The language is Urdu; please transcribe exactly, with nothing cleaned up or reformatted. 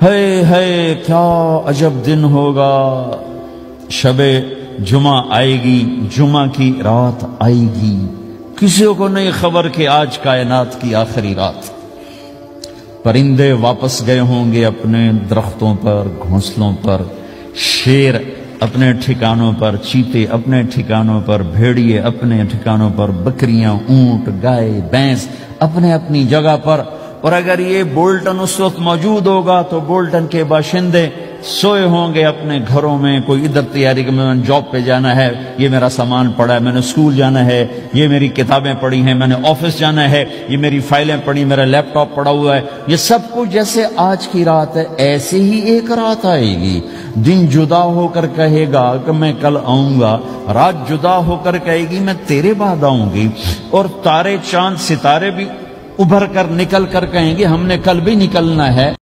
ہے ہے کیا عجب دن ہوگا، شب جمعہ آئے گی، جمعہ کی رات آئے گی، کسی کو نہیں خبر کہ آج کائنات کی آخری رات۔ پرندے واپس گئے ہوں گے اپنے درختوں پر، گھونسلوں پر، شیر اپنے ٹھکانوں پر، چیتے اپنے ٹھکانوں پر، بھیڑیے اپنے ٹھکانوں پر، بکریاں، اونٹ، گائے، بھینس اپنے اپنی جگہ پر۔ اور اگر یہ بولٹن اس وقت موجود ہوگا تو بولٹن کے باشندے سوئے ہوں گے اپنے گھروں میں، کوئی ادھر تیاری کہ میں نے جاب پہ جانا ہے، یہ میرا سامان پڑا ہے، میں نے اسکول جانا ہے، یہ میری کتابیں پڑھی ہیں، میں نے آفس جانا ہے، یہ میری فائلیں پڑھی، میرا لیپ ٹاپ پڑا ہوا ہے۔ یہ سب کچھ جیسے آج کی رات ہے ایسے ہی ایک رات آئے گی۔ دن جدا ہو کر کہے گا کہ میں کل آؤں گا، رات جدا ہو کر کہے گی میں تیرے بعد آؤں گی، اور تارے چاند ستارے بھی ابھر کر نکل کر کہیں گے ہم نے کل بھی نکلنا ہے۔